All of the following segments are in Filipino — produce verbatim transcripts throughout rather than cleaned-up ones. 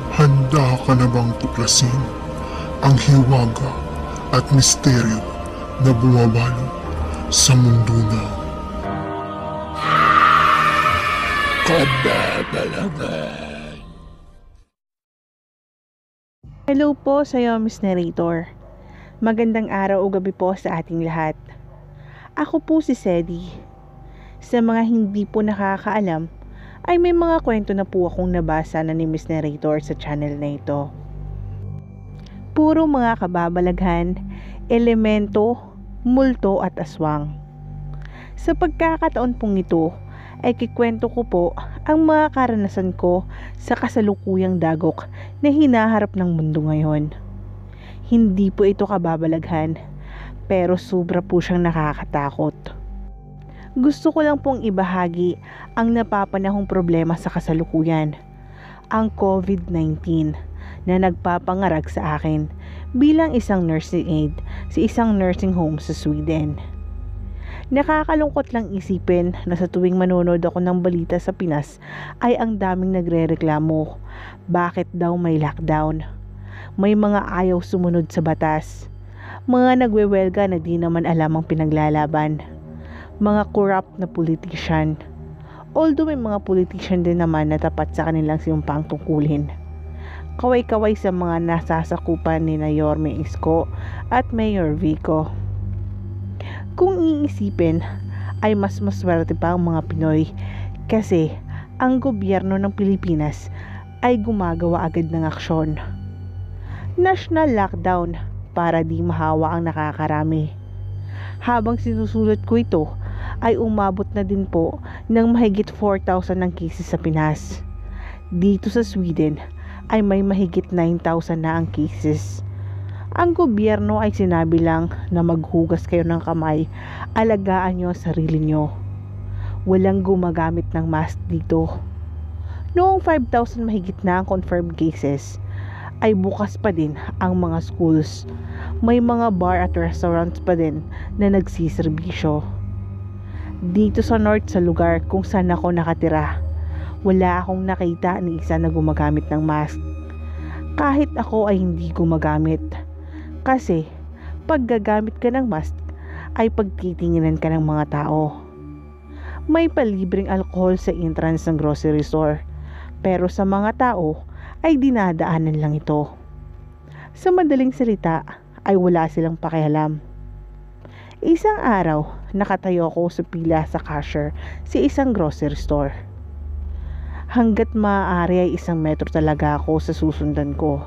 Handa ka na bang tuklasin ang hiwaga at misteryo na bumabalot sa mundo na kababalagan? Hello po sa iyo, Miss Narrator. Magandang araw o gabi po sa ating lahat. Ako po si Sedi. Sa mga hindi po nakakaalam, ay may mga kwento na po akong nabasa na ni Miss Narrator sa channel na ito. Puro mga kababalaghan, elemento, multo at aswang. Sa pagkakataon pong ito, ay kikwento ko po ang mga karanasan ko sa kasalukuyang dagok na hinaharap ng mundo ngayon. Hindi po ito kababalaghan, pero sobra po siyang nakakatakot. Gusto ko lang pong ibahagi ang napapanahong problema sa kasalukuyan, ang COVID nineteen na nagpapangarag sa akin bilang isang nursing aide sa isang nursing home sa Sweden. Nakakalungkot lang isipin na sa tuwing manonood ako ng balita sa Pinas ay ang daming nagrereklamo. Bakit daw may lockdown? May mga ayaw sumunod sa batas. Mga nagwewelga na di naman alam ang pinaglalaban. Mga corrupt na politician. Although may mga politician din naman na tapat sa kanilang sinumpang tungkulin. Kaway-kaway sa mga nasasakupan ni na Yorme Isko at Mayor Vico. Kung iisipin, ay mas maswerte pa ang mga Pinoy kasi ang gobyerno ng Pilipinas ay gumagawa agad ng aksyon. National lockdown para di mahawa ang nakakarami. Habang sinusulat ko ito, ay umabot na din po ng mahigit four thousand ng cases sa Pinas. Dito sa Sweden ay may mahigit nine thousand na ang cases. Ang gobyerno ay sinabi lang na maghugas kayo ng kamay, alagaan nyo ang sarili nyo. Walang gumagamit ng mask dito. Noong five thousand mahigit na ang confirmed cases, ay bukas pa din ang mga schools. May mga bar at restaurants pa din na nagsiservisyo. Dito sa north sa lugar kung saan ako nakatira, wala akong nakita ni isa na gumagamit ng mask. Kahit ako ay hindi gumagamit. Kasi pag gagamit ka ng mask ay pagtitinginan ka ng mga tao. May palibreng alcohol sa entrance ng grocery store, pero sa mga tao ay dinadaanan lang ito. Sa madaling salita ay wala silang pakialam. Isang araw, nakatayo ako sa pila sa cashier sa isang grocery store. Hanggat maaari ay isang metro talaga ako sa susundan ko.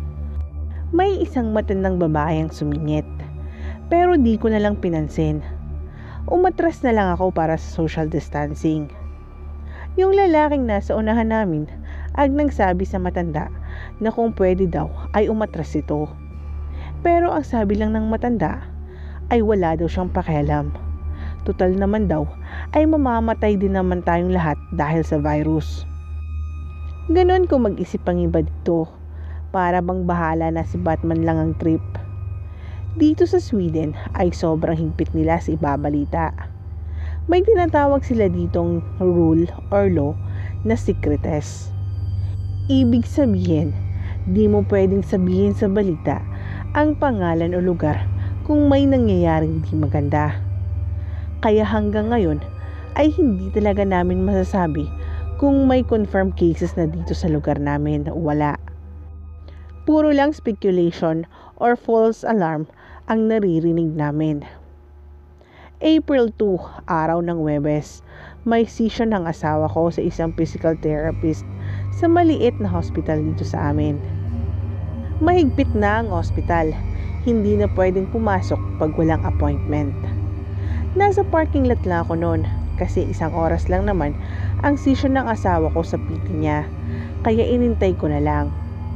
May isang matandang babae ang sumingit, pero di ko na lang pinansin. Umatras na lang ako para sa social distancing. Yung lalaking nasa unahan namin ay nagsabi sa matanda na kung pwede daw ay umatras ito. Pero ang sabi lang ng matanda ay wala daw siyang pakialam. Tutal naman daw ay mamamatay din naman tayong lahat dahil sa virus. Ganon ko mag-isip ang iba dito, para bang bahala na si Batman lang ang trip. Dito sa Sweden ay sobrang higpit nila sa ibabalita. May tinatawag sila ditong rule or law na secretes. Ibig sabihin, di mo pwedeng sabihin sa balita ang pangalan o lugar kung may nangyayaring di maganda. Kaya hanggang ngayon ay hindi talaga namin masasabi kung may confirmed cases na dito sa lugar namin o wala. Puro lang speculation or false alarm ang naririnig namin. April second, araw ng Huwebes, may session ng asawa ko sa isang physical therapist sa maliit na hospital dito sa amin. Mahigpit na ang hospital, hindi na pwedeng pumasok pag walang appointment. Nasa parking lot lang ako noon kasi isang oras lang naman ang session ng asawa ko sa P T niya, kaya inintay ko na lang.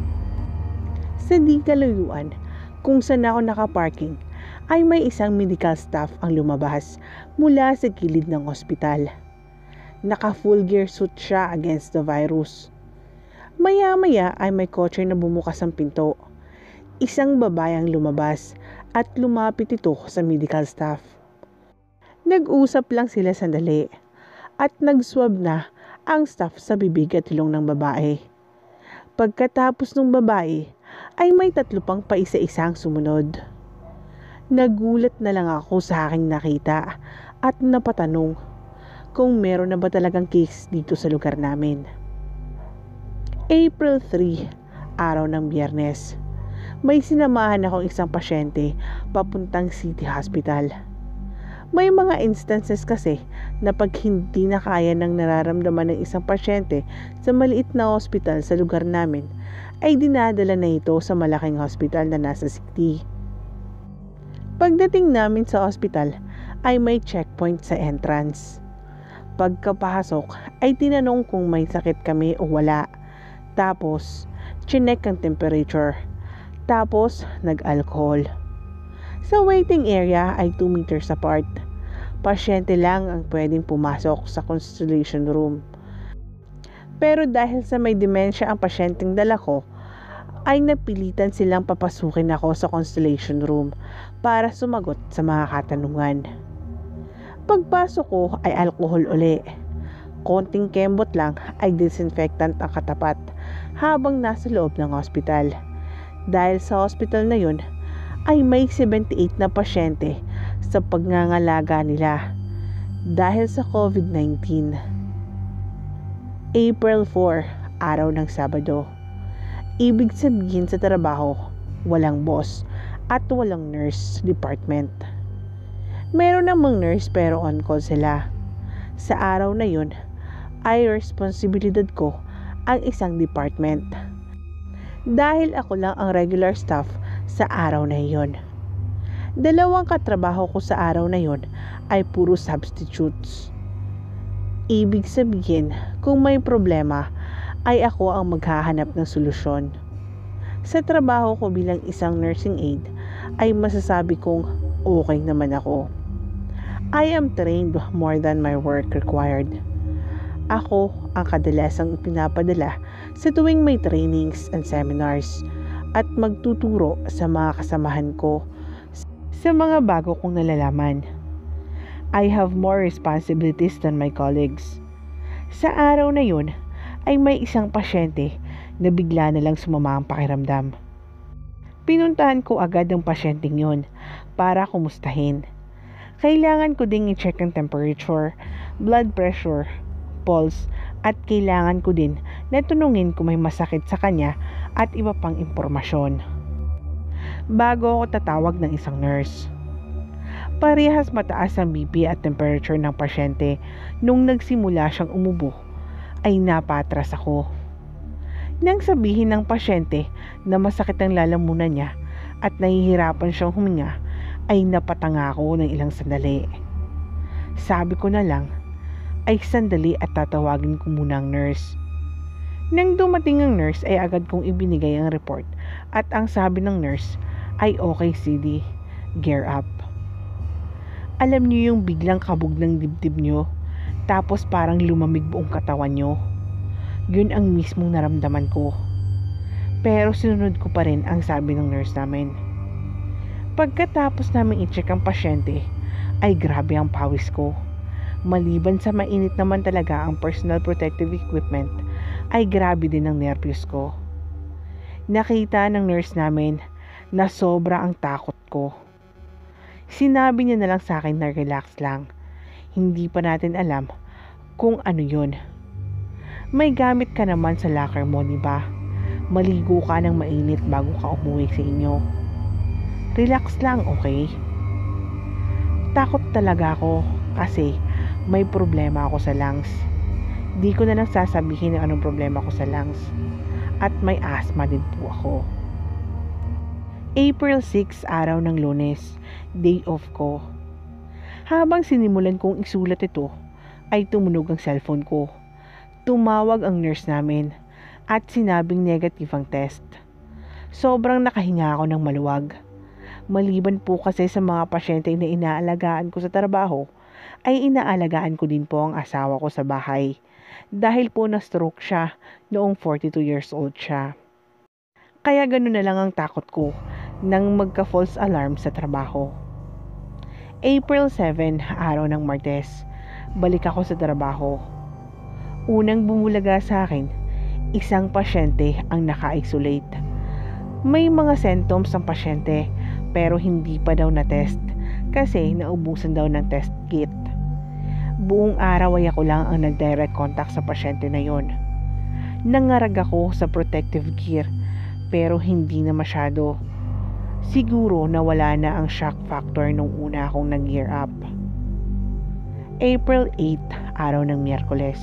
Sa di kalayuan, kung saan ako nakaparking, ay may isang medical staff ang lumabas mula sa gilid ng ospital. Naka full gear suit siya against the virus. Maya-maya ay may kotse na bumukas ang pinto. Isang babae ang lumabas at lumapit ito sa medical staff. Nag-usap lang sila sandali at nag-swab na ang staff sa bibig at ilong ng babae. Pagkatapos ng babae, ay may tatlo pang paisa-isang sumunod. Nagulat na lang ako sa aking nakita at napatanong kung meron na ba talagang case dito sa lugar namin. April third, araw ng Biyernes. May sinamahan akong isang pasyente papuntang City Hospital. May mga instances kasi na pag hindi na kaya ng nararamdaman ng isang pasyente sa maliit na hospital sa lugar namin, ay dinadala na ito sa malaking hospital na nasa city. Pagdating namin sa hospital ay may checkpoint sa entrance. Pagkapasok ay tinanong kung may sakit kami o wala. Tapos, chinek ang temperature. Tapos, nag-alcohol. Sa waiting area ay two meters apart. Pasyente lang ang pwedeng pumasok sa constellation room. Pero dahil sa may demensya ang pasyenteng dala ko, ay napilitan silang papasukin ako sa constellation room para sumagot sa mga katanungan. Pagpasok ko ay alcohol uli. Konting kembot lang ay disinfectant ang katapat habang nasa loob ng hospital. Dahil sa hospital na yun, ay may seventy-eight na pasyente sa pagngangalaga nila dahil sa COVID nineteen. April fourth, araw ng Sabado. Ibig sabihin sa trabaho, walang boss at walang nurse department. Meron namang nurse pero on call sila. Sa araw na yun, ay responsibilidad ko ang isang department. Dahil ako lang ang regular staff sa araw na iyon. Dalawang katrabaho ko sa araw na iyon ay puro substitutes. Ibig sabihin, kung may problema, ay ako ang maghahanap ng solusyon. Sa trabaho ko bilang isang nursing aide, ay masasabi kong okay naman ako. I am trained more than my work required. Ako ang kadalasang pinapadala sa tuwing may trainings and seminars at magtuturo sa mga kasamahan ko sa mga bago kong nalalaman. I have more responsibilities than my colleagues. Sa araw na yun, ay may isang pasyente na bigla na lang sumama ang pakiramdam. Pinuntahan ko agad ang pasyenteng yun para kumustahin. Kailangan ko ding i-check ang temperature, blood pressure, pulse, at kailangan ko din na tunungin kung may masakit sa kanya at iba pang impormasyon. Bago ako tatawag ng isang nurse. Parehas mataas ang B P at temperature ng pasyente nung nagsimula siyang umubo, ay napatras ako. Nang sabihin ng pasyente na masakit ang lalamunan niya at nahihirapan siyang huminga, ay napatanga ako ng ilang sandali. Sabi ko na lang, ay sandali at tatawagin ko muna ang nurse. Nang dumating ang nurse ay agad kong ibinigay ang report at ang sabi ng nurse ay okay C D, gear up. Alam niyo yung biglang kabog ng dibdib niyo tapos parang lumamig buong katawan niyo. Yun ang mismong naramdaman ko. Pero sinunod ko pa rin ang sabi ng nurse namin. Pagkatapos namin i-check ang pasyente ay grabe ang pawis ko. Maliban sa mainit naman talaga ang personal protective equipment, ay grabe din ang nervyos ko. Nakita ng nurse namin na sobra ang takot ko. Sinabi niya na lang sa akin na relax lang. Hindi pa natin alam kung ano yun. May gamit ka naman sa locker mo, di ba? Maligo ka ng mainit bago ka umuwi sa inyo. Relax lang, okay? Takot talaga ako kasi may problema ako sa lungs. Di ko na lang sasabihin ng anong problema ko sa lungs. At may asthma din po ako. April sixth, araw ng Lunes, day off ko. Habang sinimulan kong isulat ito, ay tumunog ang cellphone ko. Tumawag ang nurse namin at sinabing negative ang test. Sobrang nakahinga ako ng maluwag. Maliban po kasi sa mga pasyente na inaalagaan ko sa trabaho, ay inaalagaan ko din po ang asawa ko sa bahay. Dahil po na-stroke siya noong forty-two years old siya. Kaya ganoon na lang ang takot ko nang magka-false alarm sa trabaho. April seventh, araw ng Martes, balik ako sa trabaho. Unang bumulaga sa akin Isang pasyente ang naka-isolate. May mga symptoms ang pasyente pero hindi pa daw na-test kasi naubusan daw ng test kit. Buong araw ay ako lang ang nag-direct contact sa pasyente na yon. Nangarag ako sa protective gear pero hindi na masyado. Siguro nawala na ang shock factor nung una akong nag-gear up. April eighth, araw ng Miyerkules.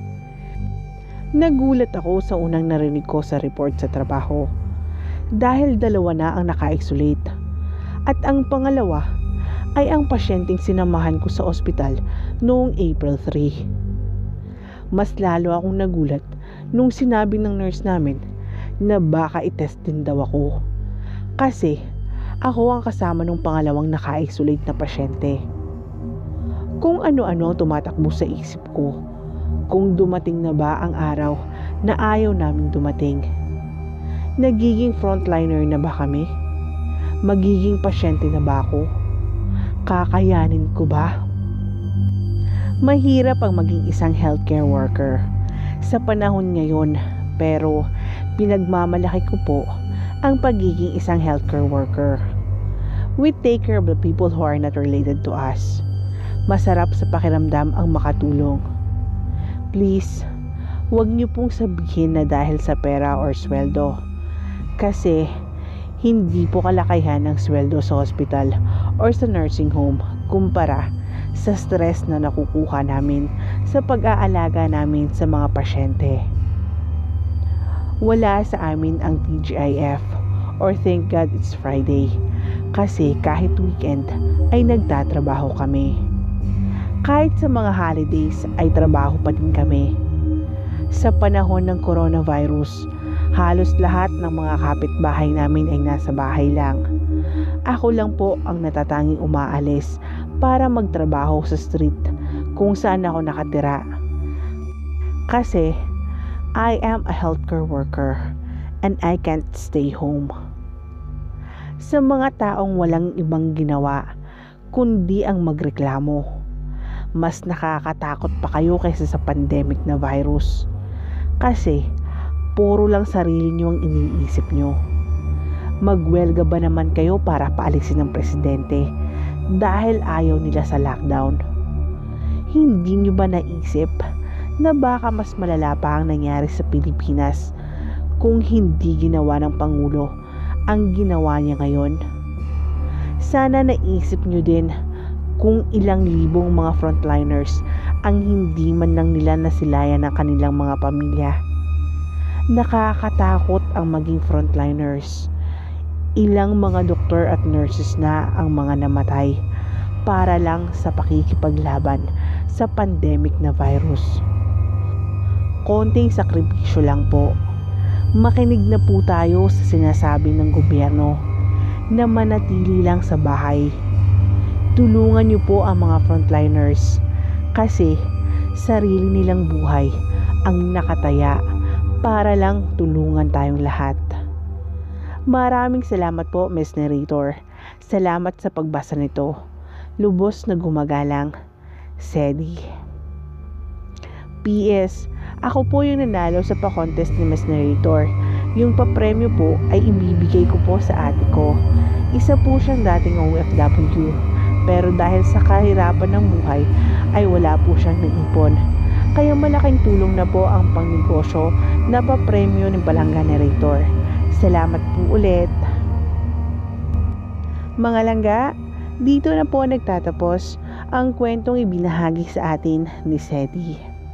Nagulat ako sa unang narinig ko sa report sa trabaho dahil dalawa na ang naka-isolate at ang pangalawa ay ang pasyenteng sinamahan ko sa ospital noong April third. Mas lalo akong nagulat nung sinabi ng nurse namin na baka itest din daw ako kasi ako ang kasama ng pangalawang naka-isolate na pasyente. Kung ano-ano ang tumatakbo sa isip ko, kung dumating na ba ang araw na ayaw naming dumating. Nagiging frontliner na ba kami? Magiging pasyente na ba ako? Kakayanin ko ba? Mahirap ang maging isang healthcare worker sa panahon ngayon, pero pinagmamalaki ko po ang pagiging isang healthcare worker. We take care of the people who are not related to us. Masarap sa pakiramdam ang makatulong. Please, huwag niyo pong sabihin na dahil sa pera or sweldo. Kasi hindi po kalakayan ng sweldo sa hospital or sa nursing home kumpara sa stress na nakukuha namin sa pag-aalaga namin sa mga pasyente. Wala sa amin ang T G I F or thank God it's Friday kasi kahit weekend ay nagtatrabaho kami. Kahit sa mga holidays ay trabaho pa din kami. Sa panahon ng coronavirus, halos lahat ng mga kapitbahay namin ay nasa bahay lang. Ako lang po ang natatanging umaalis para magtrabaho sa street kung saan ako nakatira. Kasi I am a healthcare worker and I can't stay home. Sa mga taong walang ibang ginawa kundi ang magreklamo, mas nakakatakot pa kayo kaysa sa pandemic na virus. Kasi puro lang sarili nyo ang iniisip nyo. Magwelga ba naman kayo para paalisin ng presidente dahil ayaw nila sa lockdown? Hindi nyo ba naisip na baka mas malala pa ang nangyari sa Pilipinas kung hindi ginawa ng Pangulo ang ginawa niya ngayon? Sana naisip nyo din kung ilang libong mga frontliners ang hindi man lang nila nasilayan ng kanilang mga pamilya. Nakakatakot ang maging frontliners. Ilang mga doktor at nurses na ang mga namatay para lang sa pakikipaglaban sa pandemic na virus. Konting sakripisyo lang po. Makinig na po tayo sa sinasabi ng gobyerno na manatili lang sa bahay. Tulungan niyo po ang mga frontliners kasi sarili nilang buhay ang nakataya para lang tulungan tayong lahat. Maraming salamat po, Miss Narrator. Salamat sa pagbasa nito. Lubos na gumagalang, Sedi. P S. Ako po yung nanalo sa pa-contest ni Miss Narrator. Yung papremyo po ay ibibigay ko po sa ate ko. Isa po siyang dating O F W. Pero dahil sa kahirapan ng buhay ay wala po siyang naipon. Kaya malaking tulong na po ang pangnegosyo na papremyo ng Balangga Narrator. Salamat po ulit. Mga langga, dito na po nagtatapos ang kwentong ibinahagi sa atin ni Sedi.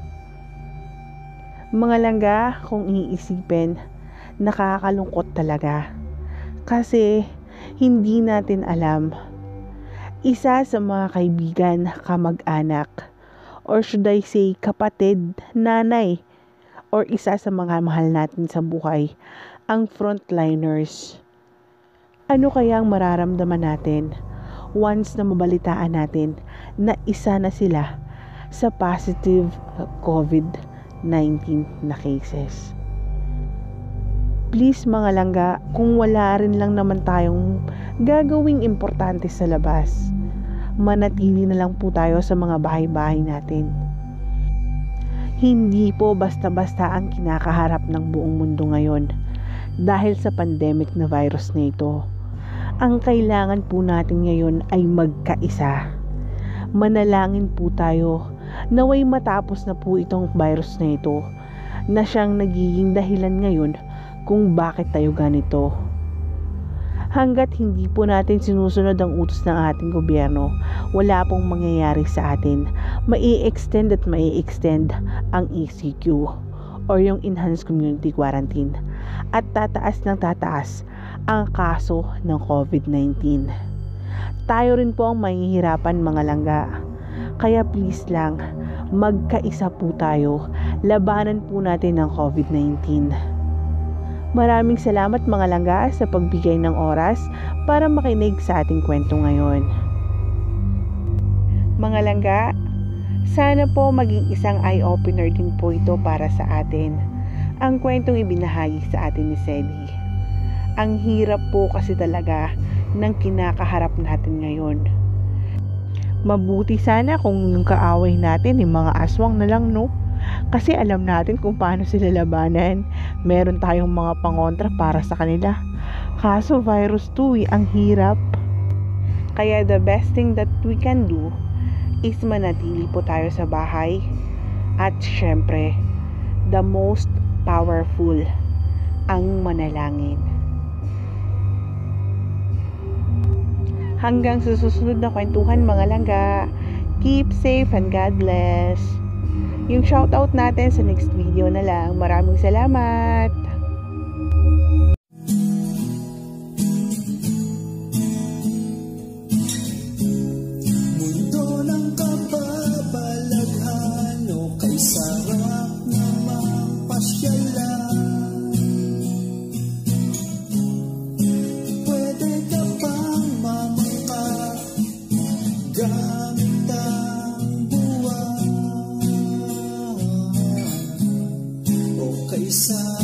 Mga langga, kung iisipin, nakakalungkot talaga. Kasi hindi natin alam. Isa sa mga kaibigan, kamag-anak, or should I say kapatid, nanay, or isa sa mga mahal natin sa buhay, ang frontliners. Ano kaya ang mararamdaman natin once na mabalitaan natin na isa na sila sa positive COVID nineteen na cases? Please mga langga, kung wala rin lang naman tayong gagawing importante sa labas, manatili na lang po tayo sa mga bahay-bahay natin. Hindi po basta-basta ang kinakaharap ng buong mundo ngayon dahil sa pandemic na virus na ito. Ang kailangan po natin ngayon ay magkaisa. Manalangin po tayo naway matapos na po itong virus na ito na siyang nagiging dahilan ngayon kung bakit tayo ganito. Hanggat hindi po natin sinusunod ang utos ng ating gobyerno, wala pong mangyayari sa atin. Mai-extend at mai-extend ang E C Q or yung Enhanced Community Quarantine at tataas ng tataas ang kaso ng COVID nineteen. Tayo rin po ang mahihirapan mga langga. Kaya please lang, magkaisa po tayo. Labanan po natin ang COVID nineteen. Maraming salamat mga langga sa pagbigay ng oras para makinig sa ating kwento ngayon. Mga langga, sana po maging isang eye-opener din po ito para sa atin. Ang kwentong ibinahagi sa atin ni Sedi. Ang hirap po kasi talaga ng kinakaharap natin ngayon. Mabuti sana kung yung kaaway natin yung mga aswang na lang, no? Kasi alam natin kung paano sila labanan. Meron tayong mga pangontra para sa kanila. Kaso virus to, eh, ang hirap. Kaya the best thing that we can do is manatili po tayo sa bahay. At syempre, the most powerful, ang manalangin. Hanggang sa susunod na kwentuhan mga langga. Keep safe and God bless. Yung shoutout natin sa next video na lang. Maraming salamat! Mundo ng kababalaghan o kay sarap namang pasyalan. Pwede ka pang mamangka gamit ang buwan o kay sarap